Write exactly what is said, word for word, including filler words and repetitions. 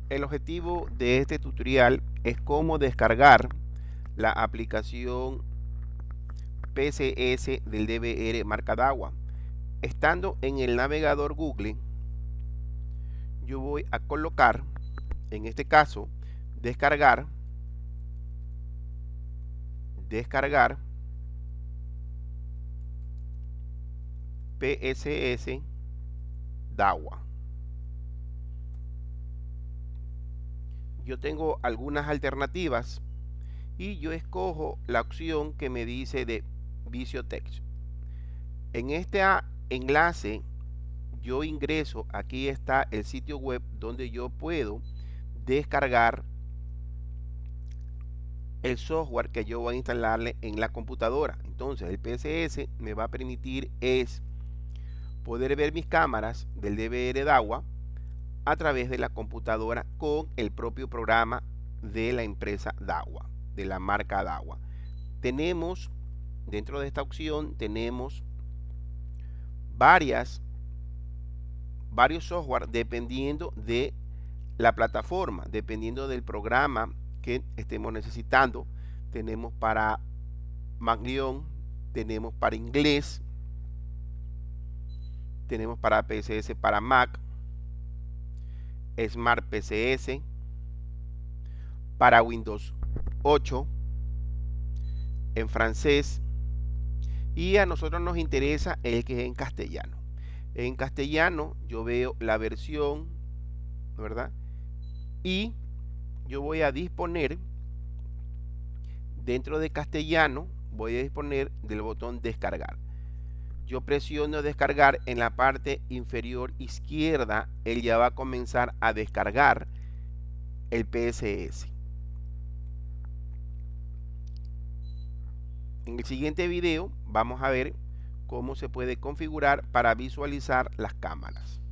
El objetivo de este tutorial es cómo descargar la aplicación P C S del D V R marca DAWA. Estando en el navegador Google, yo voy a colocar, en este caso, descargar, descargar P S S DAWA. Yo tengo algunas alternativas y yo escojo la opción que me dice de VisioText. En este enlace yo ingreso, aquí está el sitio web donde yo puedo descargar el software que yo voy a instalarle en la computadora. Entonces el P S S me va a permitir es poder ver mis cámaras del D V R DAWA a través de la computadora con el propio programa de la empresa DAWA, de la marca DAWA. Tenemos, dentro de esta opción, tenemos varias, varios software dependiendo de la plataforma, dependiendo del programa que estemos necesitando. Tenemos para Maglion, tenemos para inglés, tenemos para P S S para Mac, Smart P C S, para Windows ocho, en francés, y a nosotros nos interesa el que es en castellano. En castellano yo veo la versión, ¿verdad? Y yo voy a disponer, dentro de castellano, voy a disponer del botón descargar. Yo presiono descargar, en la parte inferior izquierda, él ya va a comenzar a descargar el P S S. En el siguiente video vamos a ver cómo se puede configurar para visualizar las cámaras.